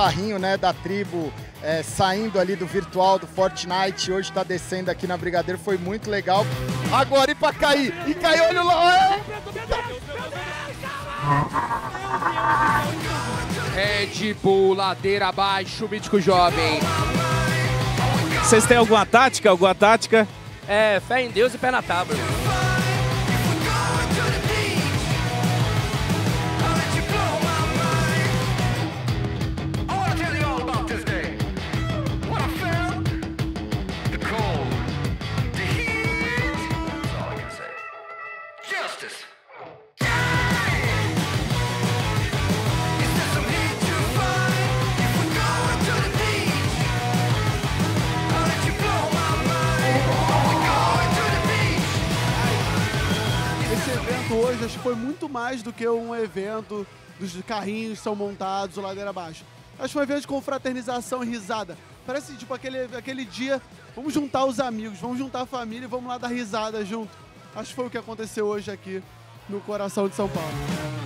carrinho, né, da tribo saindo ali do virtual do Fortnite, hoje está descendo aqui na Brigadeiro, foi muito legal. Agora e para cair, e caiu, olha lá! Red Bull, ladeira abaixo, Mítico Jovem. Vocês têm alguma tática? Alguma tática? É, fé em Deus e pé na tábua. Esse evento hoje acho que foi muito mais do que um evento dos carrinhos que são montados, o ladeira abaixo. Acho que foi um evento de confraternização e risada. Parece tipo aquele dia, vamos juntar os amigos, vamos juntar a família e vamos lá dar risada junto. Acho que foi o que aconteceu hoje aqui no coração de São Paulo.